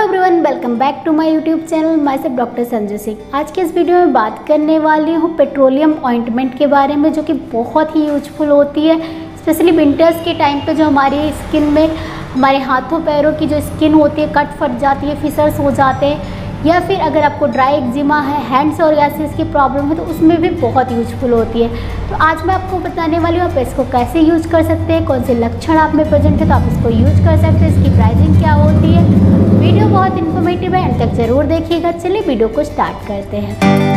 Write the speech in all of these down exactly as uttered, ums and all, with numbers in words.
Everyone, welcome back to my YouTube channel. Myself doctor Sanjay Singh. आज के इस video में बात करने वाली हूँ पेट्रोलियम ऑइंटमेंट के बारे में, जो कि बहुत ही यूजफुल होती है, स्पेशली विंटर्स के टाइम पे जो हमारी स्किन में हमारे हाथों पैरों की जो स्किन होती है कट फट जाती है, फिसर्स हो जाते हैं, या फिर अगर आपको ड्राई एक्जिमा है, हैंड सोरियासिस की प्रॉब्लम है तो उसमें भी बहुत यूजफुल होती है। तो आज मैं आपको बताने वाली हूँ आप इसको कैसे यूज कर सकते हैं, कौन से लक्षण आप में प्रेजेंट है तो आप इसको यूज कर सकते हैं, इसकी प्राइसिंग क्या होती है। वीडियो बहुत इन्फॉर्मेटिव है, एंड तक जरूर देखिएगा। चलिए वीडियो को स्टार्ट करते हैं।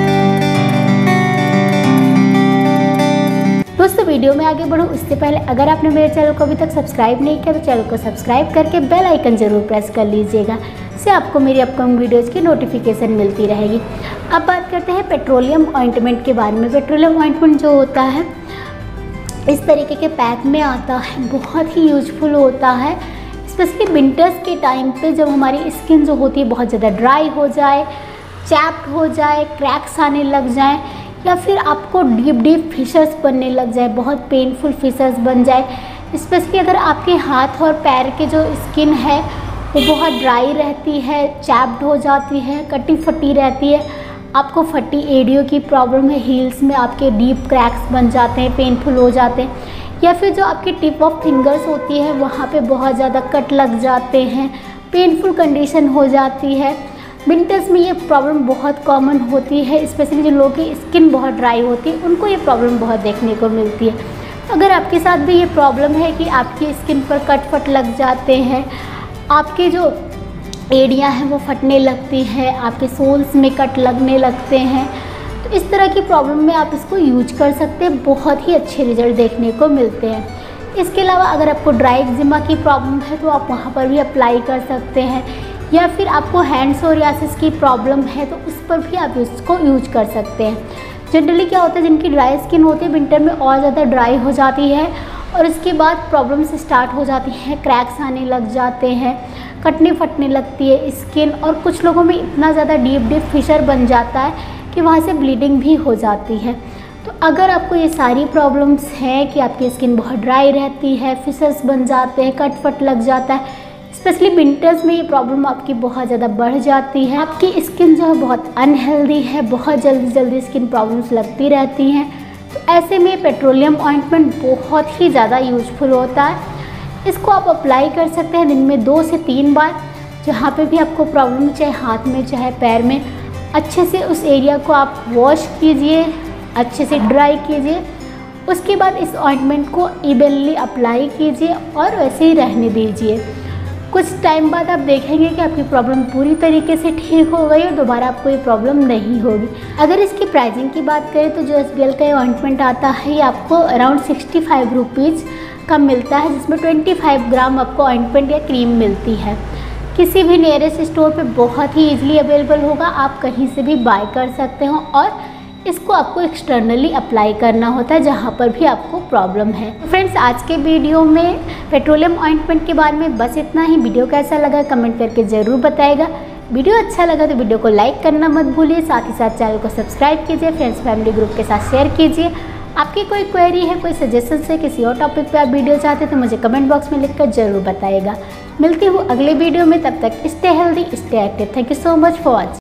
दोस्तों, वीडियो में आगे बढ़ूँ उससे पहले अगर आपने मेरे चैनल को अभी तक सब्सक्राइब नहीं किया तो चैनल को सब्सक्राइब करके बेल आइकन जरूर प्रेस कर लीजिएगा, इससे आपको मेरी अपकमिंग वीडियोज़ की नोटिफिकेशन मिलती रहेगी। अब बात करते हैं पेट्रोलियम ऑइंटमेंट के बारे में। पेट्रोलियम ऑइंटमेंट जो होता है इस तरीके के पैक में आता है, बहुत ही यूजफुल होता है, स्पेशली विंटर्स के टाइम पे जब हमारी स्किन जो होती है बहुत ज़्यादा ड्राई हो जाए, चैप्ड हो जाए, क्रैक्स आने लग जाए, या फिर आपको डीप डीप फिशर्स बनने लग जाए, बहुत पेनफुल फिशर्स बन जाए। स्पेशली अगर आपके हाथ और पैर के जो स्किन है वो बहुत ड्राई रहती है, चैप्ड हो जाती है, कटी फटी रहती है, आपको फटी एड़ियों की प्रॉब्लम है, हील्स में आपके डीप क्रैक्स बन जाते हैं, पेनफुल हो जाते हैं, या फिर जो आपकी टिप ऑफ फिंगर्स होती है वहाँ पे बहुत ज़्यादा कट लग जाते हैं, पेनफुल कंडीशन हो जाती है। विंटर्स में ये प्रॉब्लम बहुत कॉमन होती है, स्पेशली जो लोगों की स्किन बहुत ड्राई होती है उनको ये प्रॉब्लम बहुत देखने को मिलती है। तो अगर आपके साथ भी ये प्रॉब्लम है कि आपकी स्किन पर कट फट लग जाते हैं, आपके जो एड़ियाँ हैं वो फटने लगती हैं, आपके सोल्स में कट लगने लगते हैं, तो इस तरह की प्रॉब्लम में आप इसको यूज कर सकते हैं, बहुत ही अच्छे रिजल्ट देखने को मिलते हैं। इसके अलावा अगर आपको ड्राई एक्जिमा की प्रॉब्लम है तो आप वहाँ पर भी अप्लाई कर सकते हैं, या फिर आपको हैंड सोरियासिस की प्रॉब्लम है तो उस पर भी आप इसको यूज कर सकते हैं। जनरली क्या होता है, जिनकी ड्राई स्किन होती है विंटर में और ज़्यादा ड्राई हो जाती है और इसके बाद प्रॉब्लम्स स्टार्ट हो जाती हैं, क्रैक्स आने लग जाते हैं, कटने फटने लगती है स्किन, और कुछ लोगों में इतना ज़्यादा डीप डीप फिशर बन जाता है कि वहाँ से ब्लीडिंग भी हो जाती है। तो अगर आपको ये सारी प्रॉब्लम्स हैं कि आपकी स्किन बहुत ड्राई रहती है, फिशर्स बन जाते हैं, कट फट लग जाता है, स्पेशली विंटर्स में ये प्रॉब्लम आपकी बहुत ज़्यादा बढ़ जाती है, आपकी स्किन जो है बहुत अनहेल्दी है, बहुत जल्दी जल्दी स्किन प्रॉब्लम्स लगती रहती हैं, तो ऐसे में पेट्रोलियम ऑइंटमेंट बहुत ही ज़्यादा यूजफुल होता है। इसको आप अप्लाई कर सकते हैं दिन में दो से तीन बार, जहाँ पे भी आपको प्रॉब्लम, चाहे हाथ में चाहे पैर में, अच्छे से उस एरिया को आप वॉश कीजिए, अच्छे से ड्राई कीजिए। उसके बाद इस ऑइंटमेंट को इवनली अप्लाई कीजिए और वैसे ही रहने दीजिए। कुछ टाइम बाद आप देखेंगे कि आपकी प्रॉब्लम पूरी तरीके से ठीक हो गई और दोबारा आपको ये प्रॉब्लम नहीं होगी। अगर इसकी प्राइसिंग की बात करें तो जो एस बी एल का ये ऑइंटमेंट आता है ये आपको अराउंड सिक्सटी फाइव रुपीज़ का मिलता है, जिसमें ट्वेंटी फाइव ग्राम आपको ऑइंटमेंट या क्रीम मिलती है। किसी भी नियरेस्ट स्टोर पे बहुत ही ईजिली अवेलेबल होगा, आप कहीं से भी बाय कर सकते हो, और इसको आपको एक्सटर्नली अप्लाई करना होता है जहाँ पर भी आपको प्रॉब्लम है। फ्रेंड्स, आज के वीडियो में पेट्रोलियम ऑइंटमेंट के बारे में बस इतना ही। वीडियो कैसा लगा कमेंट करके ज़रूर बताएगा। वीडियो अच्छा लगा तो वीडियो को लाइक करना मत भूलिए, साथ ही साथ चैनल को सब्सक्राइब कीजिए, फ्रेंड्स फैमिली ग्रुप के साथ शेयर कीजिए। आपकी कोई क्वेरी है, कोई सजेशन है, किसी और टॉपिक पे आप वीडियो चाहते हैं तो मुझे कमेंट बॉक्स में लिखकर जरूर बताइएगा। मिलती हूँ अगले वीडियो में, तब तक stay healthy, stay active. Thank you so much for watching.